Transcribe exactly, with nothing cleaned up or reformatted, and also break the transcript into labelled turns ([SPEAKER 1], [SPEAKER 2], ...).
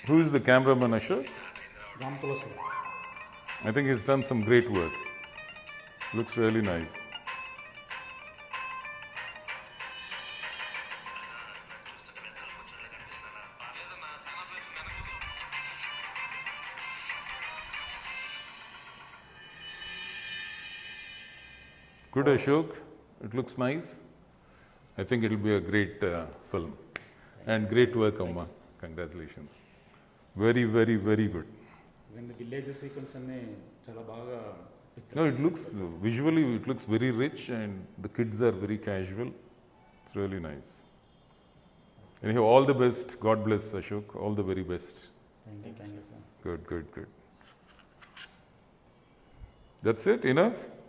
[SPEAKER 1] Who is the cameraman, Ashok? I think he's done some great work. Looks really nice. Good, Ashok. It looks nice. I think it will be a great uh, film. And great work, Amma. Congratulations. Very, very, very good.
[SPEAKER 2] When the village sequence
[SPEAKER 1] no, it looks, visually it looks very rich and the kids are very casual. It's really nice. Anyhow, all the best. God bless, Ashok. All the very best.
[SPEAKER 2] Thank you, thank you, sir.
[SPEAKER 1] Good, good, good. That's it? Enough?